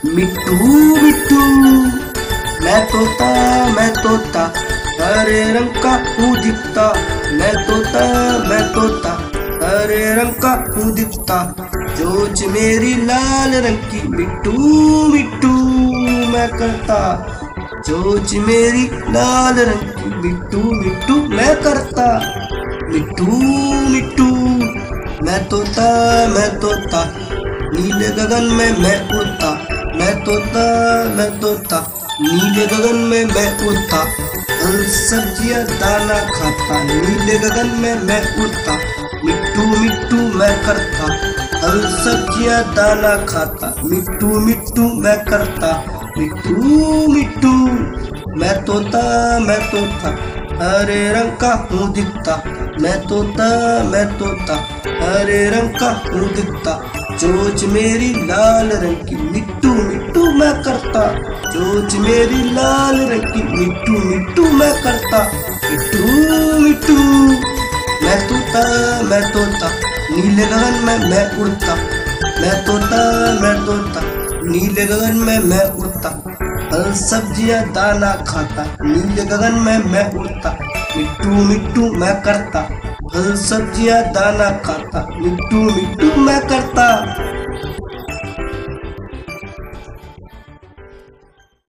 मिट्टू मिट्टू, मैं तोता हरे रंग का हूँ दिखता। मैं तोता हरे रंग का हूँ दिखता। चोंच मेरी लाल रंग की मिट्टू मिट्टू मैं करता। चोंच मेरी लाल रंग की मिट्टू मिट्टू मैं करता। मिट्टू मिट्टू, मैं तोता नीले गगन में मैं उड़ता। मैं तोता नीले गगन में मैं उड़ता। फल सब्जियां दाना खाता, नीले गगन में मैं उड़ता। मिट्टू मिट्टू मैं करता, फल सब्जियां दाना खाता। मिट्टू मिट्टू मैं करता। मिट्टू मिट्टू, मैं तोता हरे रंग का हूँ दिखता। मैं तोता हरे रंग का हूँ दिखता। चोंच मेरी लाल रंग की मिट्टू मिट्टू मैं करता। चोंच मेरी लाल रंग की मिट्टू मिट्टू मैं करता। मिट्टू मिट्टू, मैं तोता नीले गगन में मैं उड़ता। मैं तोता नीले गगन में मैं उड़ता। फल सब्जियां दाना खाता, नीले गगन में मैं उड़ता। मिट्टू मिट्टू मैं करता, फल सब्जियां दाना खाता। मिट्टू मिट्टू मैं करता।